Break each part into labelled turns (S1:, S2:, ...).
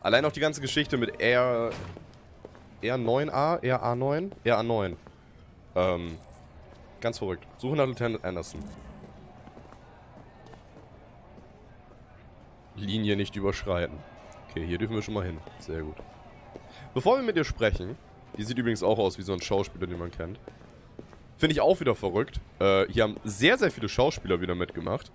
S1: Allein auch die ganze Geschichte mit R9A, RA9, RA9. Ganz verrückt. Suche nach Lieutenant Anderson. Linie nicht überschreiten. Okay, hier dürfen wir schon mal hin. Sehr gut. Bevor wir mit ihr sprechen, die sieht übrigens auch aus wie so ein Schauspieler, den man kennt. Finde ich auch wieder verrückt. Hier haben sehr, sehr viele Schauspieler wieder mitgemacht.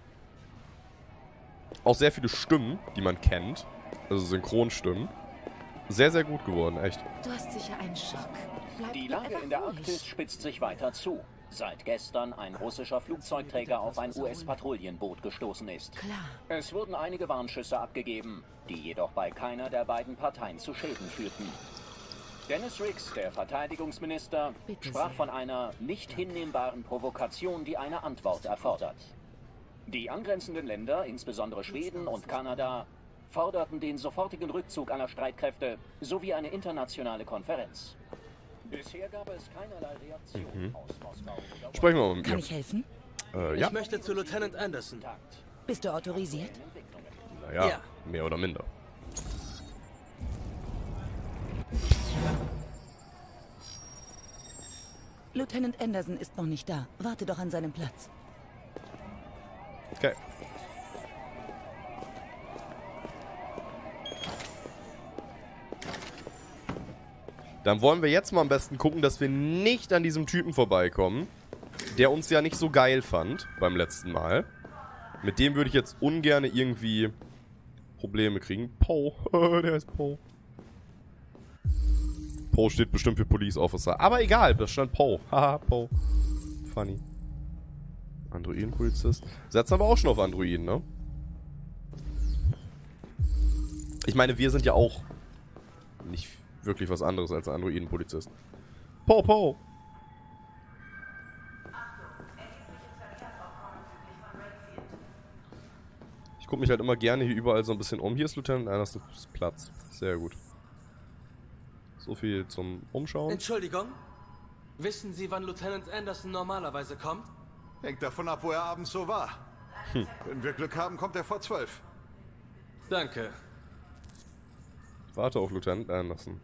S1: Auch sehr viele Stimmen, die man kennt. Also Synchronstimmen. Sehr, sehr gut geworden, echt.
S2: Du hast sicher einen Schock.
S3: Die Lage in der Arktis spitzt sich weiter zu. Seit gestern ein russischer Flugzeugträger auf ein US-Patrouillenboot gestoßen ist.
S2: Klar.
S3: Es wurden einige Warnschüsse abgegeben, die jedoch bei keiner der beiden Parteien zu Schäden führten. Dennis Riggs, der Verteidigungsminister, sprach von einer nicht hinnehmbaren Provokation, die eine Antwort erfordert. Die angrenzenden Länder, insbesondere Schweden und Kanada, forderten den sofortigen Rückzug aller Streitkräfte sowie eine internationale Konferenz. Bisher gab es keinerlei Reaktion aus Moskau.
S1: Sprechen wir mal mit
S2: Kann
S1: ihr.
S2: ich helfen?
S1: Ja.
S4: Ich möchte zu Lieutenant Anderson.
S2: Bist du autorisiert?
S1: Naja,
S4: Ja.
S1: mehr oder minder.
S2: Lieutenant Anderson ist noch nicht da. Warte doch an seinem Platz.
S1: Okay. Dann wollen wir jetzt mal am besten gucken, dass wir nicht an diesem Typen vorbeikommen, der uns ja nicht so geil fand beim letzten Mal. Mit dem würde ich jetzt ungern irgendwie Probleme kriegen. Poe, der ist Poe. Poe steht bestimmt für Police Officer. Aber egal, das stand Poe. Haha, Poe. Funny. Androiden-Polizist. Setzt aber auch schon auf Androiden, ne? Ich meine, wir sind ja auch nicht wirklich was anderes als ein Androiden-Polizist. Poe, Poe! Ich gucke mich halt immer gerne hier überall so ein bisschen um. Hier ist Lieutenant Andersons Platz. Sehr gut. So viel zum Umschauen.
S4: Entschuldigung. Wissen Sie, wann Lieutenant Anderson normalerweise kommt?
S5: Hängt davon ab, wo er abends so war. Wenn wir Glück haben, kommt er vor 12.
S4: Danke.
S1: Ich warte auf Lieutenant Anderson.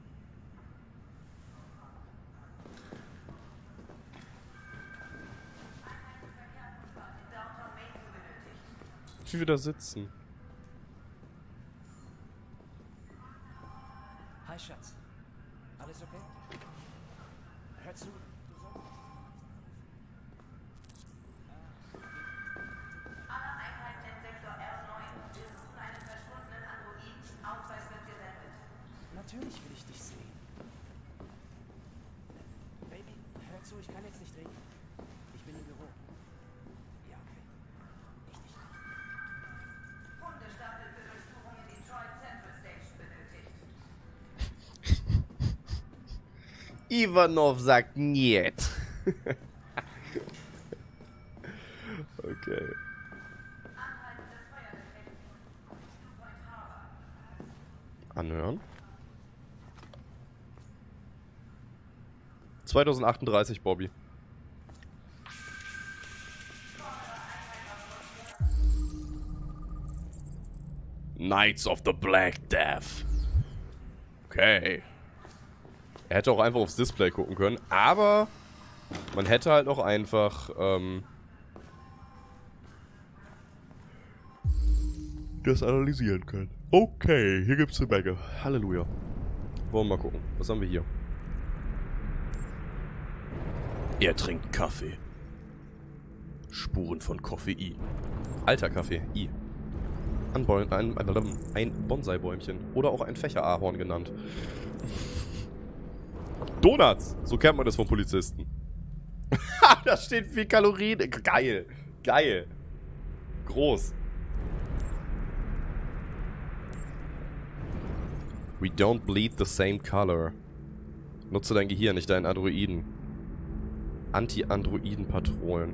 S1: Wie wir da sitzen.
S6: Hi, Schatz. Alles okay? Hör zu.
S7: Alle Einheiten im Sektor R9. Wir suchen einen verschwundenen Androiden. Ausweis wird gesendet.
S6: Natürlich will ich dich sehen. Baby, hör zu, ich kann jetzt nicht reden. Ich bin im Büro. Ja, okay. Richtig.
S7: Hundestaffel für Durchsuchung in Detroit Central Station benötigt.
S1: Ivanov sagt niet. Okay. Anhören. 2038, Bobby. Knights of the Black Death. Okay. Er hätte auch einfach aufs Display gucken können, aber man hätte halt auch einfach das analysieren können. Okay, hier gibt's eine Menge. Halleluja. Wollen wir mal gucken. Was haben wir hier? Er trinkt Kaffee. Spuren von Koffein. Alter Kaffee. Ein Bonsai-Bäumchen. Oder auch ein Fächerahorn genannt. Donuts! So kennt man das von Polizisten. Da steht viel Kalorien. Geil. Geil. Groß. We don't bleed the same color. Nutze dein Gehirn, nicht deinen Androiden. Anti-Androiden-Patrolen.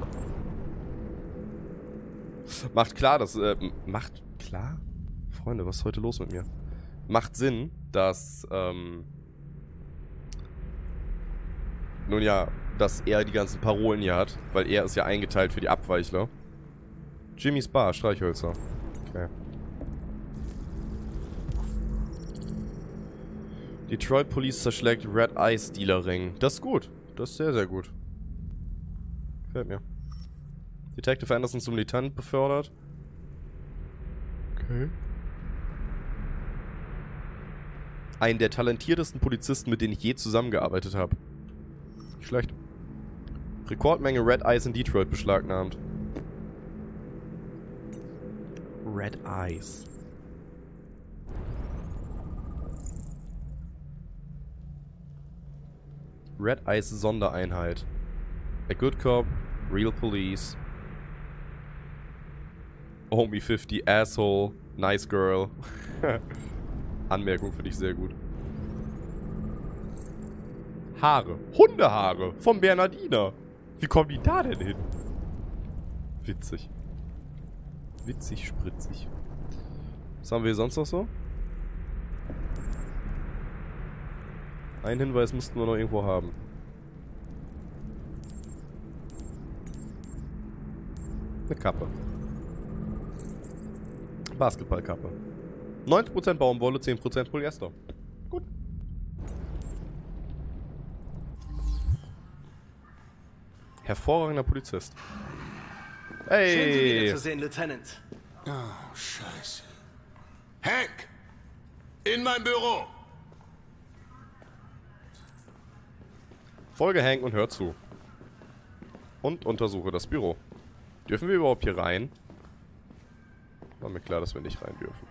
S1: Macht klar, dass... macht klar? Freunde, was ist heute los mit mir? Macht Sinn, dass... nun ja, dass er die ganzen Parolen hier hat, weil er ist ja eingeteilt für die Abweichler. Jimmy's Bar, Streichhölzer. Okay. Detroit Police zerschlägt Red Ice Dealer-Ring. Das ist gut. Das ist sehr, sehr gut. Gefällt mir. Detective Anderson zum Lieutenant befördert. Okay. Einen der talentiertesten Polizisten, mit denen ich je zusammengearbeitet habe. Nicht schlecht. Rekordmenge Red Ice in Detroit beschlagnahmt. Red Ice. Red Ice Sondereinheit. A Good Cop, Real Police. Homie 50, Asshole, Nice Girl. Anmerkung finde ich sehr gut. Haare. Hundehaare vom Bernardiner. Wie kommen die da denn hin? Witzig. Witzig, spritzig. Was haben wir hier sonst noch so? Einen Hinweis müssten wir noch irgendwo haben. Eine Kappe. Basketballkappe. 90% Baumwolle, 10% Polyester. Gut. Hervorragender Polizist. Hey!
S4: Schön, Sie wiederzusehen, Lieutenant.
S5: Oh, Scheiße. Hank! In mein Büro!
S1: Folge Hank und hör zu. Und untersuche das Büro. Dürfen wir überhaupt hier rein? War mir klar, dass wir nicht rein dürfen.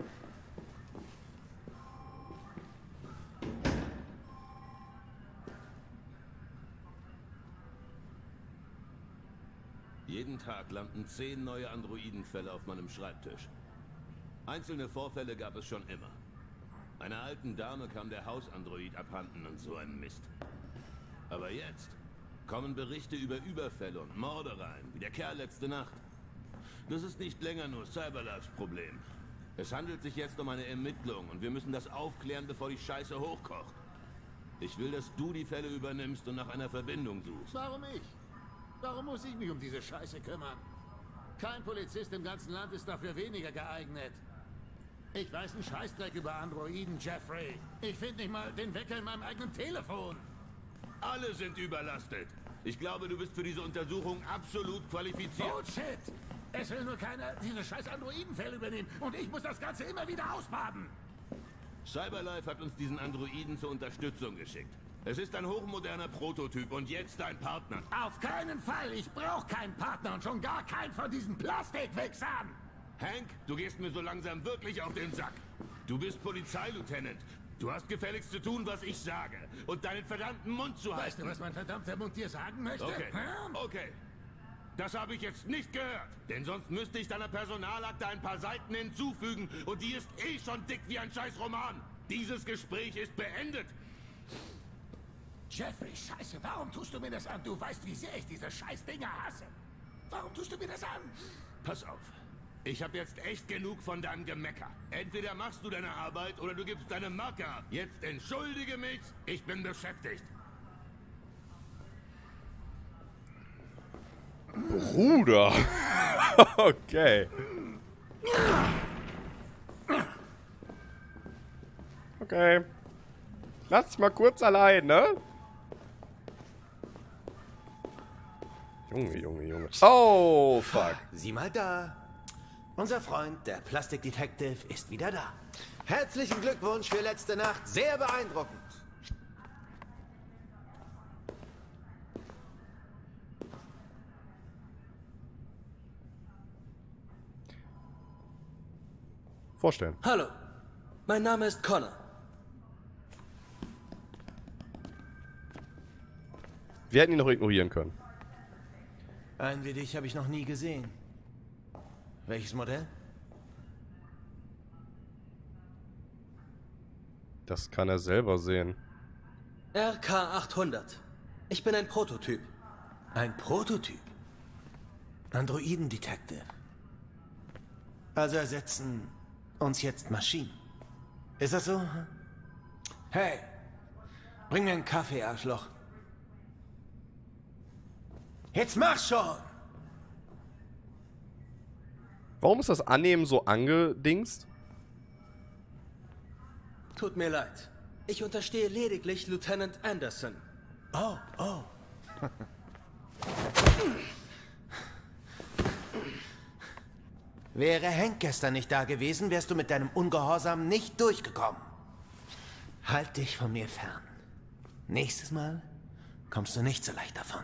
S8: Jeden Tag landen 10 neue Androidenfälle auf meinem Schreibtisch. Einzelne Vorfälle gab es schon immer. Einer alten Dame kam der Hausandroid abhanden und so ein Mist. Aber jetzt kommen Berichte über Überfälle und Morde rein, wie der Kerl letzte Nacht. Das ist nicht länger nur Cyberlifes Problem. Es handelt sich jetzt um eine Ermittlung und wir müssen das aufklären, bevor die Scheiße hochkocht. Ich will, dass du die Fälle übernimmst und nach einer Verbindung suchst.
S5: Warum ich? Warum muss ich mich um diese Scheiße kümmern? Kein Polizist im ganzen Land ist dafür weniger geeignet. Ich weiß einen Scheißdreck über Androiden, Jeffrey. Ich finde nicht mal den Wecker in meinem eigenen Telefon.
S8: Alle sind überlastet. Ich glaube, du bist für diese Untersuchung absolut qualifiziert.
S5: Bullshit! Es will nur keiner diese scheiß Androidenfälle übernehmen und ich muss das Ganze immer wieder ausbaden.
S8: Cyberlife hat uns diesen Androiden zur Unterstützung geschickt. Es ist ein hochmoderner Prototyp und jetzt dein Partner.
S5: Auf keinen Fall! Ich brauche keinen Partner und schon gar keinen von diesen Plastikwichsern!
S8: Hank, du gehst mir so langsam wirklich auf den Sack. Du bist Polizeileutnant. Du hast gefälligst zu tun, was ich sage. Und deinen verdammten Mund zu halten.
S5: Weißt du, was mein verdammter Mund dir sagen möchte?
S8: Okay, okay. Das habe ich jetzt nicht gehört. Denn sonst müsste ich deiner Personalakte ein paar Seiten hinzufügen. Und die ist eh schon dick wie ein scheiß Roman. Dieses Gespräch ist beendet.
S5: Jeffrey, Scheiße, warum tust du mir das an? Du weißt, wie sehr ich diese Scheißdinger hasse. Warum tust du mir das an?
S8: Pass auf. Ich habe jetzt echt genug von deinem Gemecker. Entweder machst du deine Arbeit oder du gibst deine Marke ab. Jetzt entschuldige mich, ich bin beschäftigt.
S1: Bruder. Okay. Okay. Lass dich mal kurz allein, ne? Junge, Junge, Junge. Oh, fuck.
S6: Sieh mal da. Unser Freund, der Plastik-Detective, ist wieder da. Herzlichen Glückwunsch für letzte Nacht. Sehr beeindruckend.
S1: Vorstellen.
S4: Hallo, mein Name ist Connor.
S1: Wir hätten ihn noch ignorieren können.
S6: Einen wie dich habe ich noch nie gesehen. Welches Modell?
S1: Das kann er selber sehen.
S4: RK-800. Ich bin ein Prototyp.
S6: Ein Prototyp? Androiden-Detective. Also ersetzen uns jetzt Maschinen. Ist das so? Hey, bring mir einen Kaffee, Arschloch. Jetzt mach schon!
S1: Warum ist das Annehmen so angedingst?
S4: Tut mir leid. Ich unterstehe lediglich Lieutenant Anderson.
S6: Oh, oh. Wäre Hank gestern nicht da gewesen, wärst du mit deinem Ungehorsam nicht durchgekommen. Halt dich von mir fern. Nächstes Mal kommst du nicht so leicht davon.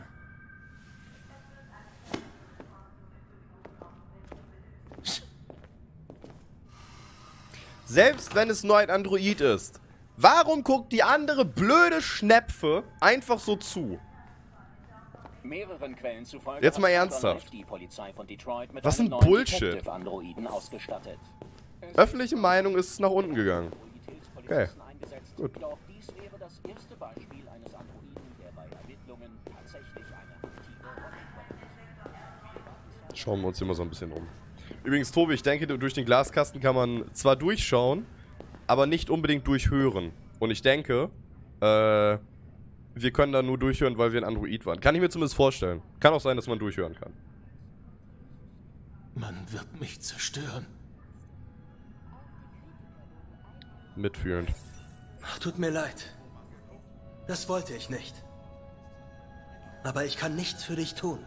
S1: Selbst wenn es nur ein Android ist, warum guckt die andere blöde Schnepfe einfach so zu?
S3: Mehreren Quellen zufolge
S1: Jetzt mal
S3: hat
S1: ernsthaft.
S3: die Polizei von Detroit mit
S1: Was
S3: einem
S1: ein
S3: neuen
S1: Bullshit.
S3: Detective-Androiden ausgestattet.
S1: Öffentliche Meinung ist nach unten gegangen. Okay. Gut.
S3: Doch dies wäre das erste Beispiel eines Androiden, der bei Ermittlungen tatsächlich eine aktive Rolle übernimmt.
S1: Schauen wir uns hier mal so ein bisschen um. Übrigens, Tobi, ich denke, durch den Glaskasten kann man zwar durchschauen, aber nicht unbedingt durchhören. Und ich denke, wir können da nur durchhören, weil wir ein Android waren. Kann ich mir zumindest vorstellen. Kann auch sein, dass man durchhören kann.
S6: Man wird mich zerstören.
S1: Mitfühlend.
S4: Tut mir leid. Das wollte ich nicht. Aber ich kann nichts für dich tun.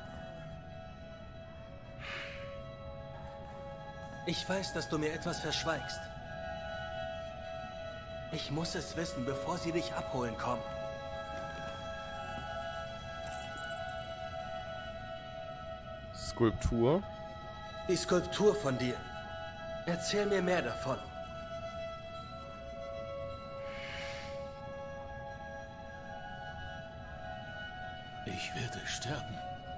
S4: Ich weiß, dass du mir etwas verschweigst. Ich muss es wissen, bevor sie dich abholen kommen.
S1: Skulptur.
S4: Die Skulptur von dir. Erzähl mir mehr davon.
S6: Ich werde sterben.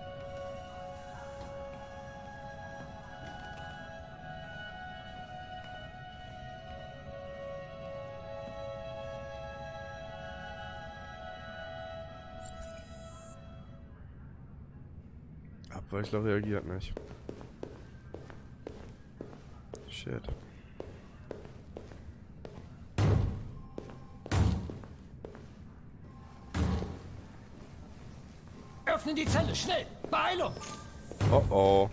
S1: Abweichler reagiert nicht. Shit.
S5: Öffnen die Zelle, schnell! Beeilung!
S1: Oh oh.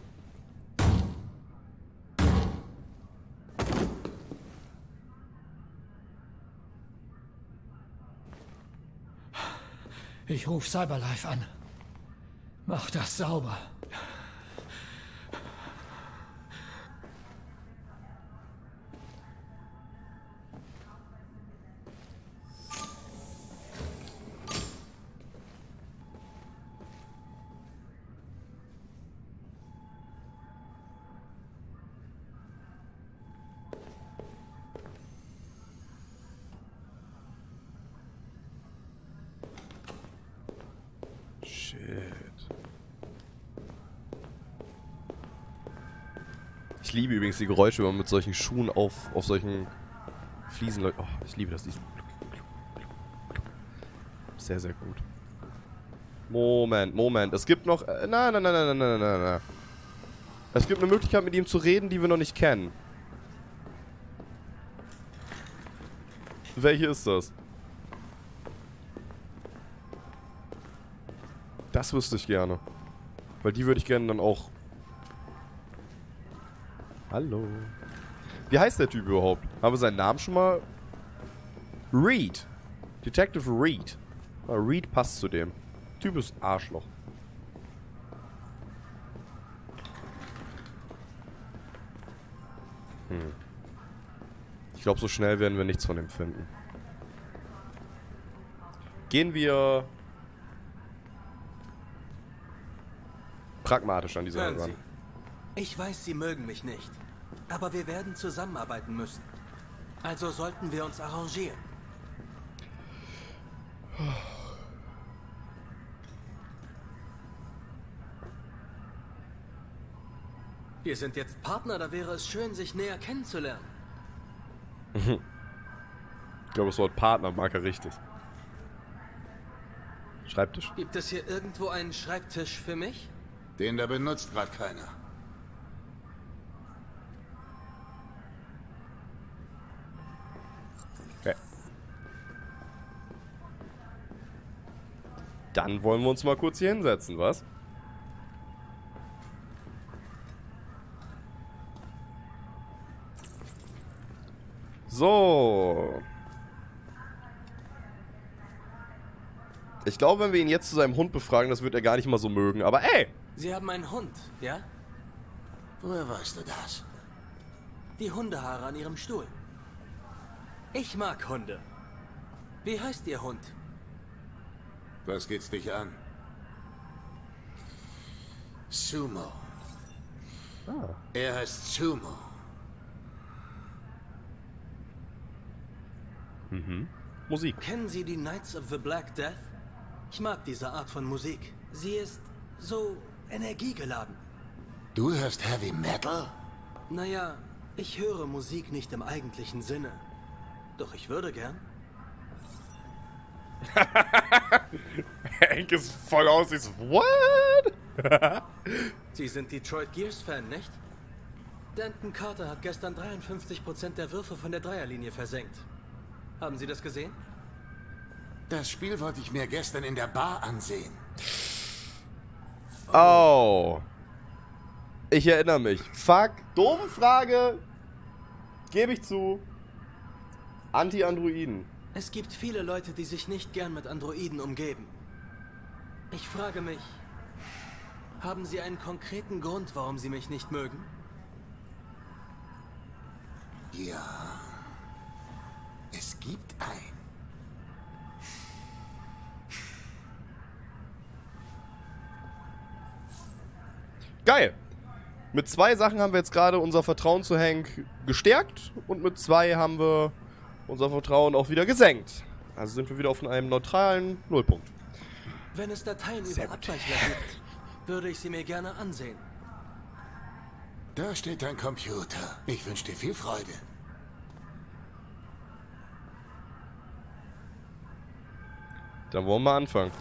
S5: Ich rufe Cyberlife an. Mach das sauber.
S1: Ich liebe übrigens die Geräusche, wenn man mit solchen Schuhen auf solchen Fliesen läuft. Oh, ich liebe das. Sehr, sehr gut. Moment. Es gibt noch... Nein. Es gibt eine Möglichkeit, mit ihm zu reden, die wir noch nicht kennen. Welche ist das? Das wüsste ich gerne. Weil die würde ich gerne dann auch... Hallo. Wie heißt der Typ überhaupt? Haben wir seinen Namen schon mal? Reed. Detective Reed. Reed passt zu dem. Typ ist Arschloch. Ich glaube, so schnell werden wir nichts von ihm finden. Gehen wir pragmatisch an dieser
S4: Hören
S1: Sache ran.
S4: Sie. Ich weiß, Sie mögen mich nicht. Aber wir werden zusammenarbeiten müssen. Also sollten wir uns arrangieren. Wir sind jetzt Partner, da wäre es schön, sich näher kennenzulernen.
S1: Ich glaube, das Wort Partner mag er richtig. Schreibtisch.
S4: Gibt es hier irgendwo einen Schreibtisch für mich?
S5: Den da benutzt gerade keiner.
S1: Okay. Dann wollen wir uns mal kurz hier hinsetzen, was? So. Ich glaube, wenn wir ihn jetzt zu seinem Hund befragen, das wird er gar nicht mal so mögen. Aber ey!
S6: Sie haben einen Hund, ja?
S5: Woher weißt du das?
S6: Die Hundehaare an Ihrem Stuhl. Ich mag Hunde. Wie heißt Ihr Hund?
S5: Was geht's dich an? Sumo. Er heißt Sumo.
S1: Musik.
S6: Kennen Sie die Knights of the Black Death? Ich mag diese Art von Musik. Sie ist so energiegeladen.
S5: Du hörst Heavy Metal?
S6: Naja, ich höre Musik nicht im eigentlichen Sinne. Doch ich würde gern.
S1: Hank ist voll aus, ist what?
S6: Sie sind Detroit Gears-Fan, nicht? Denton Carter hat gestern 53% der Würfe von der Dreierlinie versenkt. Haben Sie das gesehen?
S5: Das Spiel wollte ich mir gestern in der Bar ansehen.
S1: Oh. Ich erinnere mich. Fuck. Doofe Frage. Gebe ich zu. Anti-Androiden.
S6: Es gibt viele Leute, die sich nicht gern mit Androiden umgeben. Ich frage mich, haben Sie einen konkreten Grund, warum Sie mich nicht mögen?
S5: Ja. Es gibt einen.
S1: Geil. Mit 2 Sachen haben wir jetzt gerade unser Vertrauen zu Hank gestärkt und mit 2 haben wir unser Vertrauen auch wieder gesenkt. Also sind wir wieder auf einem neutralen Nullpunkt.
S6: Wenn es Dateien über Abweichler gibt, würde ich sie mir gerne ansehen.
S5: Da steht dein Computer. Ich wünsche dir viel Freude.
S1: Dann wollen wir anfangen.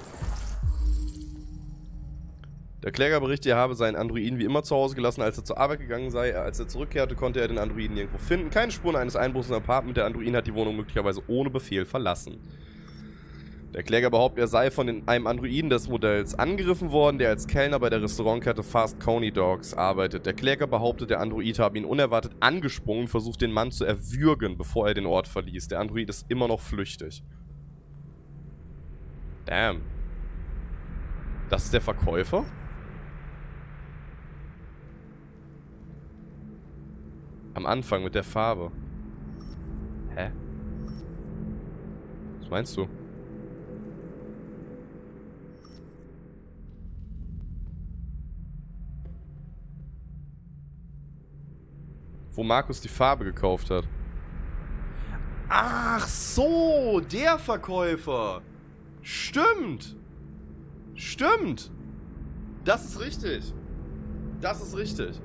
S1: Der Kläger berichtet, er habe seinen Androiden wie immer zu Hause gelassen, als er zur Arbeit gegangen sei. Als er zurückkehrte, konnte er den Androiden nirgendwo finden. Keine Spuren eines Einbruchs im Apartment. Der Androiden hat die Wohnung möglicherweise ohne Befehl verlassen. Der Kläger behauptet, er sei von einem Androiden des Modells angegriffen worden, der als Kellner bei der Restaurantkette Fast Coney Dogs arbeitet. Der Kläger behauptet, der Android habe ihn unerwartet angesprungen und versucht, den Mann zu erwürgen, bevor er den Ort verließ. Der Android ist immer noch flüchtig. Damn. Das ist der Verkäufer? Am Anfang mit der Farbe. Hä? Was meinst du? Wo Markus die Farbe gekauft hat. Ach so, der Verkäufer. Stimmt. Stimmt. Das ist richtig. Das ist richtig.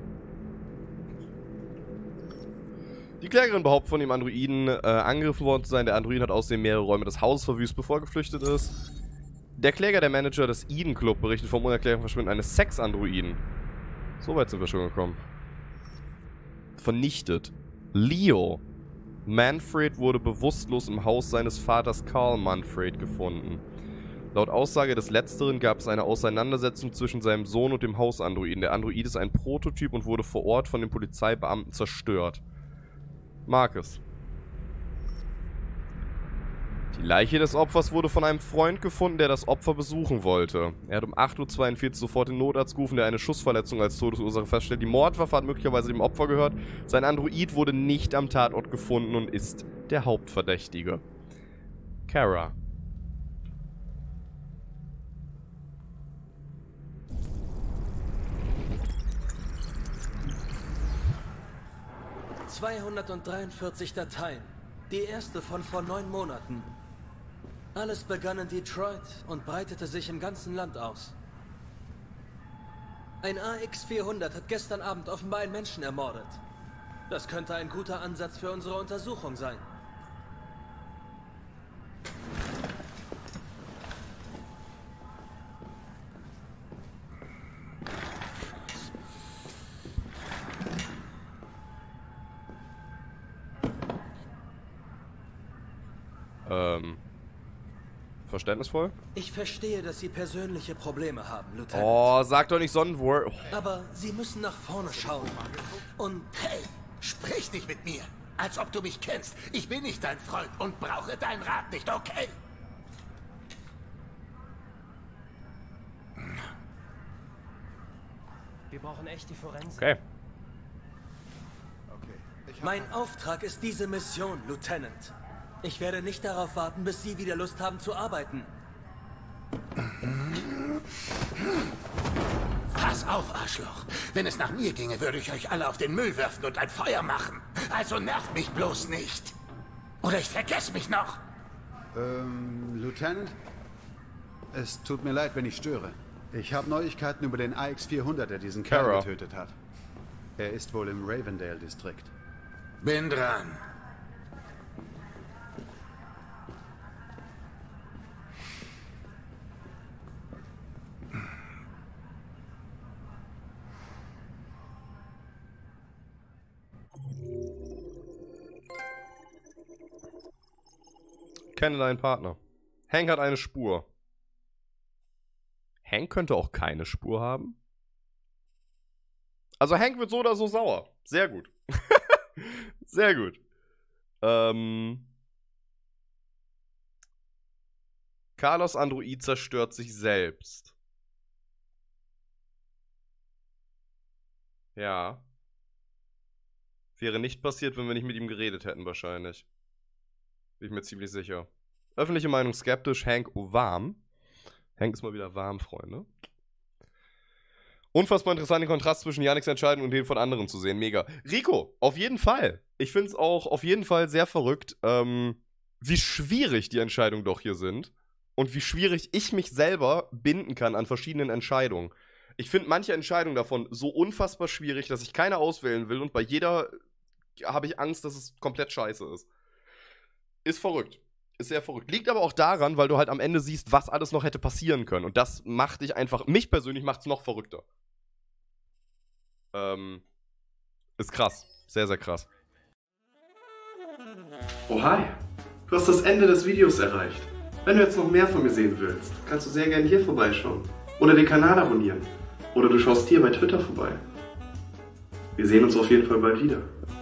S1: Die Klägerin behauptet, von dem Androiden angegriffen worden zu sein. Der Android hat außerdem mehrere Räume des Hauses verwüstet, bevor er geflüchtet ist. Der Kläger, der Manager des Eden Club, berichtet vom unerklärlichen Verschwinden eines Sex-Androiden. So weit sind wir schon gekommen. Vernichtet. Leo. Manfred wurde bewusstlos im Haus seines Vaters Carl Manfred gefunden. Laut Aussage des Letzteren gab es eine Auseinandersetzung zwischen seinem Sohn und dem Hausandroiden. Der Android ist ein Prototyp und wurde vor Ort von den Polizeibeamten zerstört. Marcus. Die Leiche des Opfers wurde von einem Freund gefunden, der das Opfer besuchen wollte. Er hat um 8:42 Uhr sofort den Notarzt gerufen, der eine Schussverletzung als Todesursache feststellt. Die Mordwaffe hat möglicherweise dem Opfer gehört. Sein Android wurde nicht am Tatort gefunden und ist der Hauptverdächtige. Kara.
S6: ...243 Dateien. Die erste von vor 9 Monaten. Alles begann in Detroit und breitete sich im ganzen Land aus. Ein AX-400 hat gestern Abend offenbar einen Menschen ermordet. Das könnte ein guter Ansatz für unsere Untersuchung sein.
S1: Verständnisvoll?
S6: Ich verstehe, dass Sie persönliche Probleme haben, Lieutenant.
S1: Oh, sag doch nicht so ein Wort.
S6: Aber Sie müssen nach vorne schauen. Und...
S5: Hey, sprich nicht mit mir, als ob du mich kennst. Ich bin nicht dein Freund und brauche deinen Rat nicht, okay?
S9: Wir brauchen echt die Forensik.
S1: Okay.
S4: Mein Auftrag ist diese Mission, Lieutenant. Ich werde nicht darauf warten, bis Sie wieder Lust haben zu arbeiten.
S5: Pass auf, Arschloch. Wenn es nach mir ginge, würde ich euch alle auf den Müll werfen und ein Feuer machen. Also nervt mich bloß nicht. Oder ich vergesse mich noch.
S10: Lieutenant? Es tut mir leid, wenn ich störe. Ich habe Neuigkeiten über den AX-400, der diesen Kerl getötet hat. Er ist wohl im Ravendale-Distrikt.
S5: Bin dran.
S1: Kenne deinen Partner. Hank hat eine Spur. Hank könnte auch keine Spur haben. Also Hank wird so oder so sauer. Sehr gut. Sehr gut. Carlos Android zerstört sich selbst. Ja. Wäre nicht passiert, wenn wir nicht mit ihm geredet hätten, wahrscheinlich. Bin ich mir ziemlich sicher. Öffentliche Meinung skeptisch, Hank warm. Hank ist mal wieder warm, Freunde. Unfassbar interessant, den Kontrast zwischen Yannicks Entscheidung und den von anderen zu sehen. Mega. Rico, auf jeden Fall. Ich finde es auch auf jeden Fall sehr verrückt, wie schwierig die Entscheidungen doch hier sind. Und wie schwierig ich mich selber binden kann an verschiedenen Entscheidungen. Ich finde manche Entscheidungen davon so unfassbar schwierig, dass ich keine auswählen will. Und bei jeder habe ich Angst, dass es komplett scheiße ist. Ist verrückt. Ist sehr verrückt. Liegt aber auch daran, weil du halt am Ende siehst, was alles noch hätte passieren können. Und das macht dich einfach, mich persönlich macht es noch verrückter. Ist krass. Sehr, sehr krass.
S11: Oh hi. Du hast das Ende des Videos erreicht. Wenn du jetzt noch mehr von mir sehen willst, kannst du sehr gerne hier vorbeischauen. Oder den Kanal abonnieren. Oder du schaust hier bei Twitter vorbei. Wir sehen uns auf jeden Fall bald wieder.